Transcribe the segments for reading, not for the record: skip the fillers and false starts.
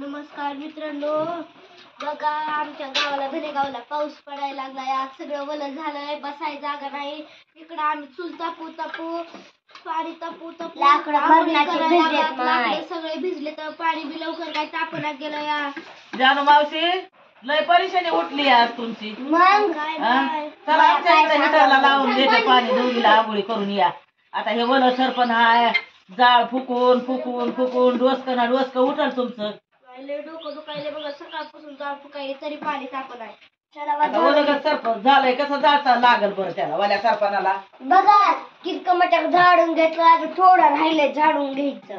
नमस्कार मित्रांनो, बघा आमच्या गावाला धनेगावला पाऊस पडायला लागलाय. आज सगळं वलं झालंय, बसाय जागा नाही. इकडं आम्ही चूल तापू पाणी तापू लाकडं सगळे भिजले तर पाणी बी लवकर काय तापना गेलं. या जानू मावशी लय परेशानी उठली आज तुमची. मग काय चला आमच्या इकडे हिटरला लावून देते पाणी, दोघीला आंघोळी करून या. आता हे वलं सरपण हाय, जाळ फुकून फुकून फुकून डोसकं ना डोसकं उठल तुमचं. डोकं दुखायले बघा, सकाळपासून जाळ फुकायले तरी पाणी तापत आहे. सरपण झालंय कसं जाळता लागल बरं त्याला वाल्या सरपणाला. बघा कितकं मटाक झाडून घेतलं, आता थोडं राहिलंय झाडून घ्यायचं.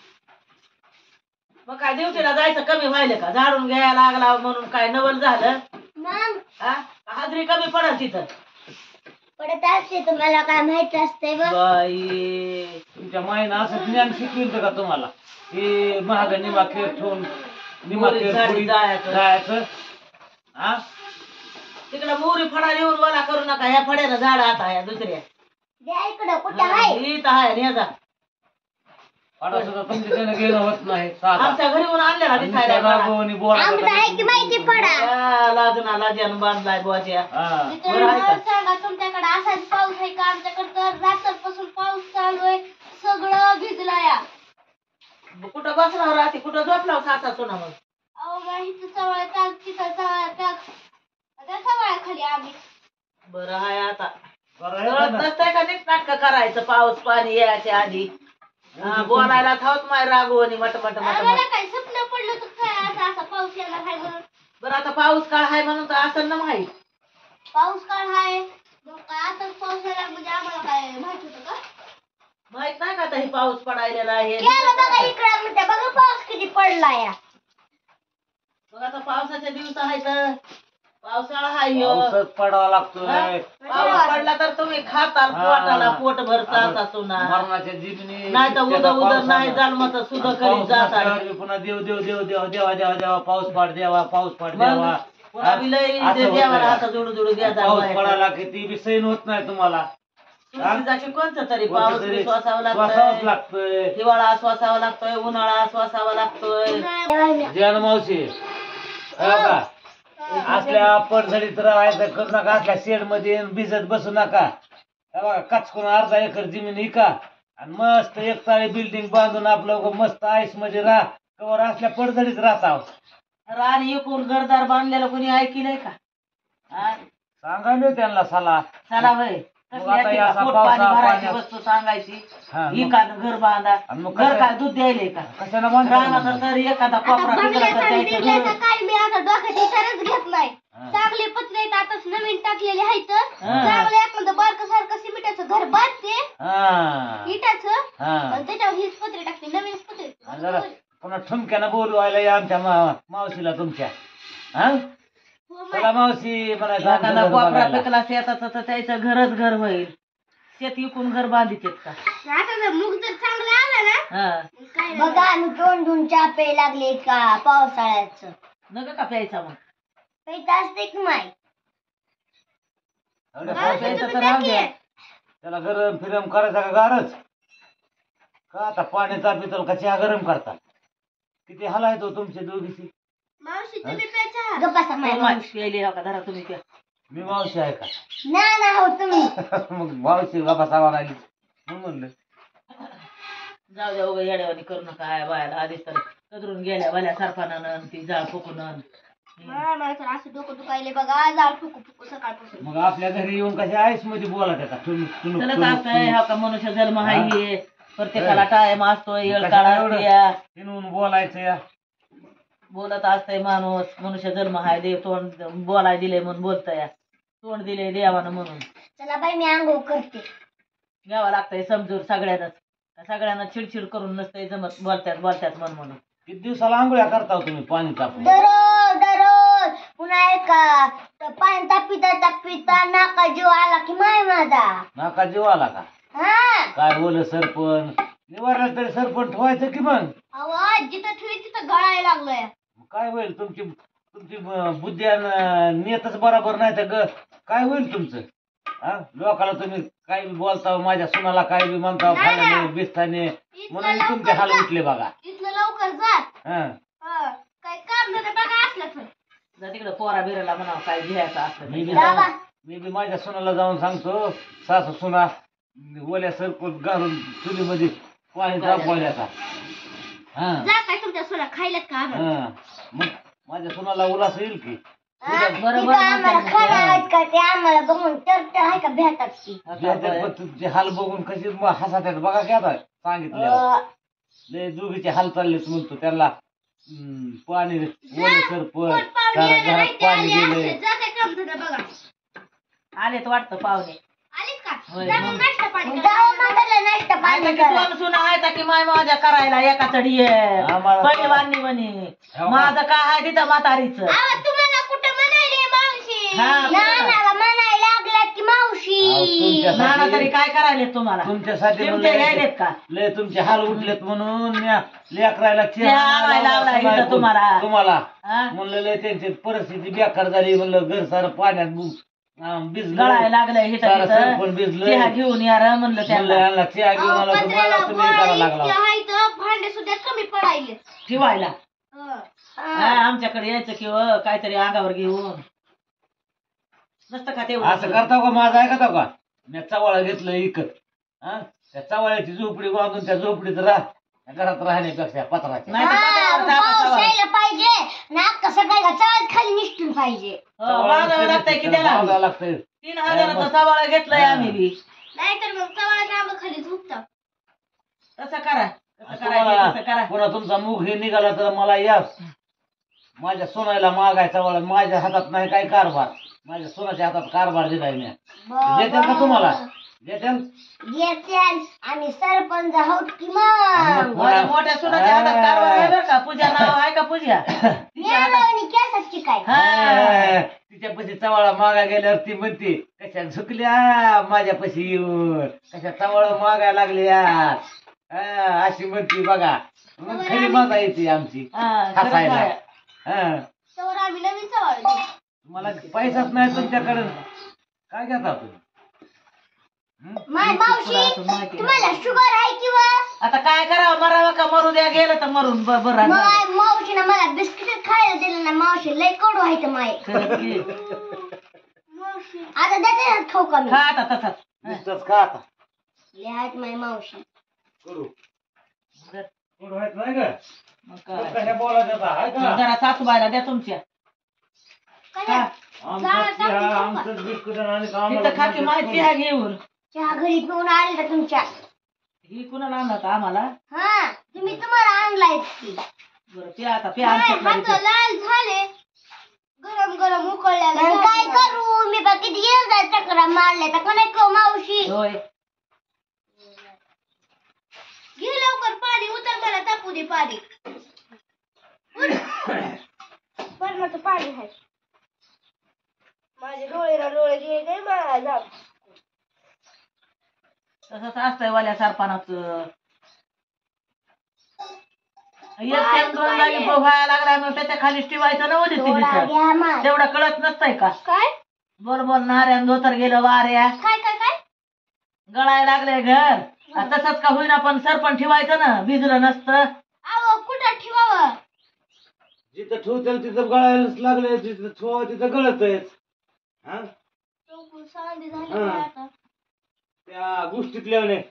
मग काय ड्युटीला जायचं कमी व्हायलं का? झाडून घ्यायला लागला म्हणून काय नवल झालं? मग हाजरी कमी पडल तिथं. पडत असते, तुम्हाला काय माहित असते. बाई तुमच्या माईनं असं ज्ञान शिकविलं का तुम्हाला? हे महाग निमा खेळ ठेवून निमा खेळ जायचं. हा तिकडे मोरी फडा येऊन वाला करू नका. ह्या फड्यानं झाड आता ह्या दुसऱ्या इकडं कुठं आहे? इथं आहे न्याजा. फडा सुद्धा तुमच्या त्यानं घेणं होत नाही. आमच्या घरी येऊन आणलेला दिसायला लाजना लाजन बांधलाय बुवाच्या. सांगा तुमच्याकडे असाच पाऊस आहे का? आमच्याकडे तर रात्रपासून पाऊस चालू आहे, सगळं भिजला. या कुठं बसला राहते, कुठं झोपला सासा सोना? मग अहो बाई सवाळ टाक, तिथं सवाळ टाक, त्या सवाळ्याखाली आम्ही. बरं हाय आता नसतंय का नीट नाटक करायचं पाऊस पाणी यायच्या आधी. बोलायला थावत माय रागवणी मट मट मट. मला काय स्वप्न पडलं तर काय असा असा पाऊस येणार आहे म्हणून. बरं आता पाऊस काळ हाय म्हणून तर असं ना माहित. पाऊस काळ आहे मग काय आता पाऊस येणार म्हणजे आम्हाला काय माहित होतं का? माहित नाही का आता हे पाऊस पडायलेला आहे. बघा इकडे म्हणते, बघा पाऊस किती पडला. या मग आता पावसाच्या दिवस आहे तर पावसाळा हाय पाऊसच पडावा लागतोय. पाऊस पडला तर तुम्ही खाताल पोटाला पोट भरता सुना. मरणाच्या जीवनी नाही तर उदर उदर नाही जन्माचं सुद्धा करीत जातात. पुन्हा देव देव देव देव देवा देवा देवा पाऊस पाड देवा पाऊस पाड देवा. देवाला हात जोडू जोडू द्यायचा. पाऊस पडायला किती बी सैन होत नाही तुम्हाला. कोणतं तरी पाऊस श्वासावं श्वासावंच लागतोय, लागतोय. हिवाळा श्वासावा लागतोय, उन्हाळा श्वासावा लागतोय. जन मावशी का असल्या पडझडीत राहायचं करू नका. असल्या शेड मध्ये भिजत बसू नका. बघा कचकून अर्धा एकर जमीन इका आणि मस्त एक चाळी बिल्डिंग बांधून आपलं मस्त आईस मध्ये राहा. कवर असल्या पडझडीत राहता. रान एकूण घरदार बांधलेलं कोणी ऐकिलंय का? सांगा मी त्यांना चला वय वस्तू सांगायची. एखादं घर बांधा, घर काय दूध द्यायले का? कशाला रानात तर एखादा कोपरा पिकला तर द्यायचं. काय मी आता डोक्याची तरच घेत नाही. चांगले पत्रे आहेत आताच नवीन टाकलेले आहेत. चांगलं एखादं बारकं सारखं सिमेंटाचं घर बांधते इटाचं आणि त्याच्यावर हीच पत्रे टाकते, नवीन पत्रे. पुन्हा ठुमक्यानं बोलू व्हायला या आमच्या मावशीला तुमच्या. चला मावशी एखादा कोपरा पिकला शेताचं तर त्याचं घरच घर होईल. शेत विकून घर बांधित का? आता जर मुग जर चांगलं आलं ना, बघा आम्ही दोन दोन चहा प्याय लागले का पावसाळ्याचं. नका का प्यायचा? मग प्यायचं असते की माय त्याला गरम फिरम करायचा का गारच का? आता पाण्याचा पितल का चहा गरम करता? किती हलाय तो तुमच्या दोघीची. मावशी तुम्ही प्यायचा धरा तुम्ही प्या. मी मावशी आहे का? ना हो तुम्ही. मग मावशी बाबा सावा लागली म्हणलं जाऊ द्या उगा येड्यावानी करू नका. काय बायाला आधीच तर कदरून गेल्या भल्या सरपानानं ती जाळ फुकून. असं डोकं दुखायले बघा, जाळ फुकू फुकू सकाळपासून. मग आपल्या घरी येऊन कशा आईस मध्ये बोला त्याचा चलत असतंय. हा का मनुष्य जन्म आहे, प्रत्येकाला टाइम असतोय, येळ काळा बोलायचं या बोलत असतंय माणूस. मनुष्य जन्म आहे, देव तोंड बोलाय दिले म्हणून बोलतय, तोंड दिले देवानं म्हणून. चला बाई मी आंघोळ करते. घ्यावं लागतंय समजून सगळ्यांनाच. सगळ्यांना चिडचिड करून नसतंय जमत. बोलत्यात म्हणून. किती दिवसाला आंघोळ्या करता तुम्ही पाणी तापून? दररोज पुन्हा एका पाणी तापिता नाका जीव आला की माय माझा. नाका जीव आला का? काय बोल सरपंच निवारला तरी सरपंच ठेवायचं की? मग आवाज जिथं ठेवी तिथं गळायला लागलोय. काय होईल? तुमची बुद्धी नियतच बरोबर नाही तर काय होईल तुमचं? लोकाला तुम्ही काय बी बोलता, माझ्या सुनाला काय बी म्हणता, फायदा बिस्ताने म्हणून तुमचे हाल उठले बघा. इथलं लवकर जात जा तिकडे पोरा बिराला म्हणावं काय घ्यायचं असतं मी बी ते. बाबा. मी बी माझ्या सुनाला जाऊन सांगतो सासू सुना ओल्या सरपट घालून चुलीमध्ये पाणी तापवायला हा जा काय तुमच्या सोना खायलात का आम्हाला? हा. मग माझ्या सुनाला उलास येईल की बरोबर तिथं आम्हाला म्हणते ना. खाणं आहेत का ते आम्हाला बघून तर आहे का भेटतात की त्याच्यात पण तुमचे हाल बघून कशी हसात्यात बघा की आता सांगितलं लय दोघीचे हाल चाललेत म्हणतो त्यांना पाणी ओलं सरपट कोण पाहुणे सारं येणार घरात नाही ते पाणी आले गेले असते. जा काय काम धंदा बघा. आलेत वाटतं पाहुणे आलीत का? होय, जा मग. मग नाश्ता पाणी करा. नाश्ता आता पाणी की करा. दोन सुना आहेत की माय माझ्या करायला एका चढी आम्हाला- पहिलवानी म्हणे माझं काय आहे तिथं म्हातारीचं आवा, तुम्हाला कुठं म्हणायले मावशी? हा, बरोबर. नानाला म्हणायला लागलात की मावशी. तुमच्या- नाना तरी काय करायले तुम्हाला तुमच्यासाठी चिमटे म्हणलं घ्यायलेत का लय तुमचे हाल उठलेत म्हणून म्या लेकरायला चहा आणायला लावला इथं तुम्हाला. तुम्हाला हा? म्हणलं लय त्यांची परिस्थिती बेकार झाली म्हणलं घर सारं पाण्यात भिजलं गळायला लागलंय हिथं सारं तिथं. सरपण भिजलं चहा घेऊन या र म्हणलं म्हणलं त्यांना यांना चहा घेऊन अहो, आला तर पत्र्याला मला तुम्ही करायला लागला गोळा इतक्या आहेत, भांडे सुद्धा कमी पडायले. ठेवायला हं. हा, आमच्याकडे यायचं किंवा काहीतरी अंगावर घेऊन नसतं का तेवढं असं करता का माझं ऐकता का मी चवाळा घेतलं इकत हा त्या चवाळ्याची झोपडी बांधून त्या झोपडीत राह घरात राहण्यापेक्षा पत्राच्या नाही तर हा, पत्रावर पाऊस टाकायचं. यायला पाहिजे ना कसं काय का चाळ खाली निसटून पाहिजे. हो, बांधावं लागतंय की त्याला बांधावं लागतंय 3000चा सवाळा घेतलाय आम्ही बी नाहीतर मग चवळाच्या आंबा खाली झोपता. तसं करा तसं करायचं तसं करा पुन्हा तुमचा मुख हे निघाला तर मला या माझ्या सोनायला मागायचा वळा माझ्या हातात नाही काय कारभार माझ्या सोनाच्या हातात कारभार दिलाय मी देतात का तुम्हाला देतात येत्याल आम्ही सरपंच आहोत की मग. माझ्या मोठ्या सुनाच्या हातात कारभार आहे बरं का पूजा नाव आहे का पूजा तिच्या हातात मेळवणी केसाची काय? हा. तिच्यापाशी चवाळा मागा गेल्यावर ती म्हणते कशा झुकल्या माझ्यापाशी येऊन कशा चवाळा मागायला लागल्या अशी म्हणते बघा मग खरी मजा येते आमची हा, खरंच हसायला आहे. हा तर आम्ही नवीन चवळ घेऊ. मला पैसाच नाही तुमच्याकडे काय घेता तुम्ही मावशी असं माहिती तुम्हाला शुगर आहे किंवा आता काय करावं मरावं का मरू द्या गेलं तर मरून बरं झालं. मावशीनं मला बिस्किट खायला दिलं ना मावशी लय कडू आहे माय. खरंच की. आता देते खाऊ का मी? खा आता तसाच नुसतंच का आता लय आहेत माय मावशी. करू जर- करू आहेत नाही का मग मग काय. कशा बोलायचं आता आहे का जरा सासूबाईला द्या तुमच्या काय? आमचं बिस्कुट आणि तिथं खाती माहिती आहे घेऊन चहा घरी पिऊन आले का तुमच्या? ही कुणाला आणलं होतं आम्हाला हा तुम्ही तुम्हाला आणलाय की बरं ते आता पे हात आमच्याकडे लाल झाले गरम गरम उकळल्याला काय करू मी बा किती येऊ चक्रा मारल्या तर कोणा को मावशी होय घे लवकर पाणी उतर मला तापू दे पाणी परमाचं पाणी आहे माझे डोळे घे काय माझा तसंच असतंय वाल्या सरपणाच एक थेंब दोन लागी व्हायला लागला मग त्याच्या खाली ठेवायचं ना होती तेवढं कळत नसतंय का काय बोल बोल नाऱ्यान धोतर गेलं वाऱ्या काय काय काय गळायला लागले घर तसंच का होईना पण सरपण ठेवायचं ना भिजलं नसतं आव कुठं ठेवावं जिथं ठेवतील तिथं गळायलाच लागले जिथं ठेवा तिथं गळतच हा सांदी झाली हा. काय आता त्या गोष्टीतल्या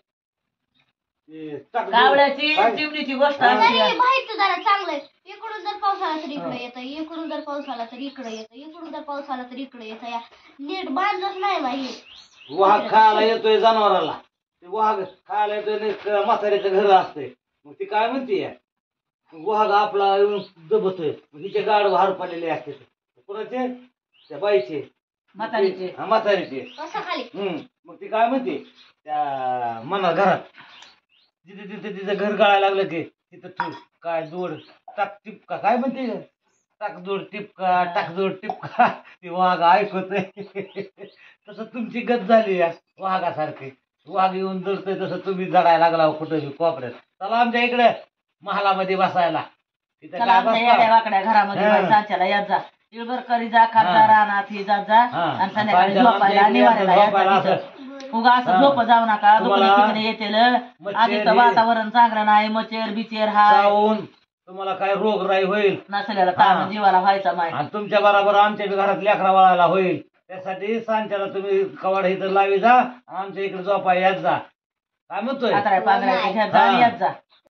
कावळ्याची चिमणीची गोष्ट तरी असते बाहेरचं जरा चांगलंय इकडून जर पाऊस आला तर इकडे येतं इकडून जर पाऊस आला तर इकडे येतं इकडून जर पाऊस आला तर इकडे येतं या नीट बांधलंच नाही माहिती वाघ खायला येतोय जनावराला ते वाघ खायला येतोय म्हाताऱ्याचं घर असतंय मग ती काय म्हणते वाघ आपला येऊन दबतोय हिचे गाड हार पडलेले असते कोणाचे त्या बाईचे म्हातारीचे हा, म्हातारीचे असं खाली मग ती काय म्हणते त्या मना घरात जिथे तिथे तिचं घर गळायला लागलं की तिथं ठेव काय जोड टाक टिपका काय म्हणते टाक जोड टिपका टाक जोड टिपका ते वाघ ऐकतोय तसं तुमची गत झाली या वाघासारखी वाघ येऊन जडतोय तसं तुम्ही जडायला लागला कुठं बी कोपऱ्यात चला आमच्या इकडे महालामध्ये बसायला तिथं चला काय आमच्या येड्या बसता वाकड्या घरामध्ये हा. सांच्याला यात जा इळभर करी जा खात जा रानात ही जात जा हा. आणि संध्याकाळी सांच्याला झोपायला आमच्या इकडे निवारायला यात झोपायला जा असं. तिथं. उगा असं हा. झोप जाऊ नका दुखणे तुम्हाला पिकणे येतील मच्छर आधीचं हे- वातावरण चांगलं नाही मचेर बिचेर हाय चावून तुम्हाला काय रोगराई होईल नसलेला काम हा. जीवाला व्हायचा माय आणि तुमच्या बरोबर आमच्या बी घरात लेकरा वळायला होईल. त्यासाठी सांच्याला तुम्ही कवाड इथं लावी जा, आमच्या इकडे झोपा यात जा. काय म्हणतोय पात्राय पांघरायचं घ्या जा आणि हा. यात जा